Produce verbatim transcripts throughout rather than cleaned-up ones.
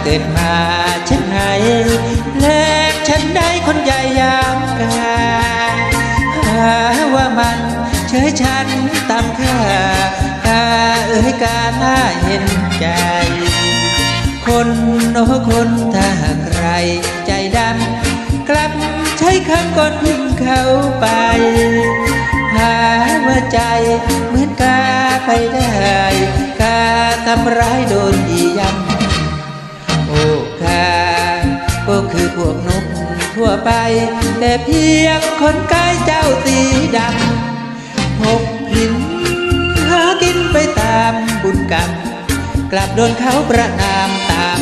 เกิดมาเช่นไหนแลกฉันได้คนใหญ่ยามกาหาว่ามันเฉยฉันตามค่ากาเอ้ยกาหน้าเห็นใจคนโน้คนถ้าหากใครใจดำกลับใช้คำก่อนพึ่งเขาไปหาว่าใจเหมือนกาไปได้กาทำร้ายโดนดีย้ำโอ้กาก็คือพวกนกทั่วไปแต่เพียงคนกายเจ้าสีดำหกหินหากินไปตามบุญกรรมกลับโดนเขาประนามตาม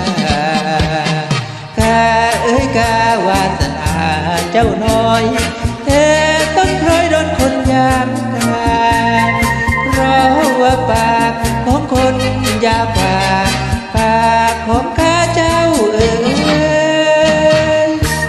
กาเอ้ยกาวาสนาเจ้าน้อยแต่ต้องพลอยโดนคนยามกาเพราะว่าปากของคนยาปากปากของข้าเจ้าเอ๋ย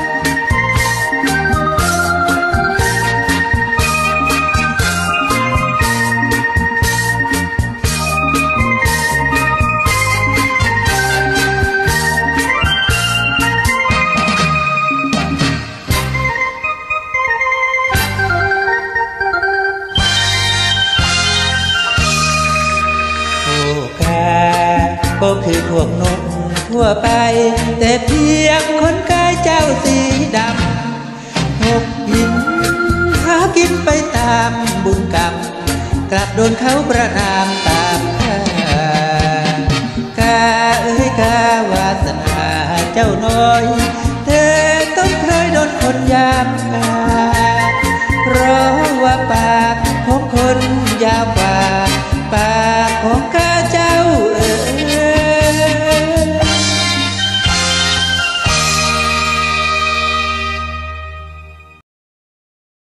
ก็คือพวกนกทั่วไปแต่เพียงคนกายเจ้าสีดำหกหินหากินไปตามบุญกรรมกลับโดนเขาประนามตามข้ากาเอ้ยกาวาสนาเจ้าน้อยแต่ต้องเคยโดนคนยามกา